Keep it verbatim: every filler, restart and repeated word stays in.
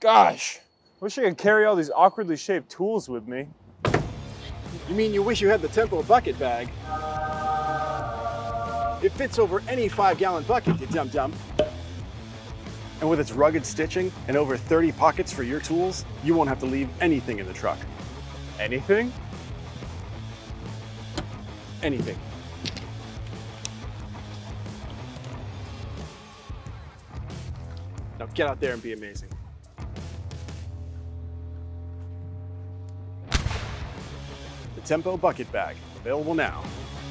Gosh, wish I could carry all these awkwardly shaped tools with me. You mean you wish you had the Tempo bucket bag? It fits over any five gallon bucket, you dum-dum. And with its rugged stitching and over thirty pockets for your tools, you won't have to leave anything in the truck. Anything? Anything. Now get out there and be amazing. The Tempo bucket bag, available now.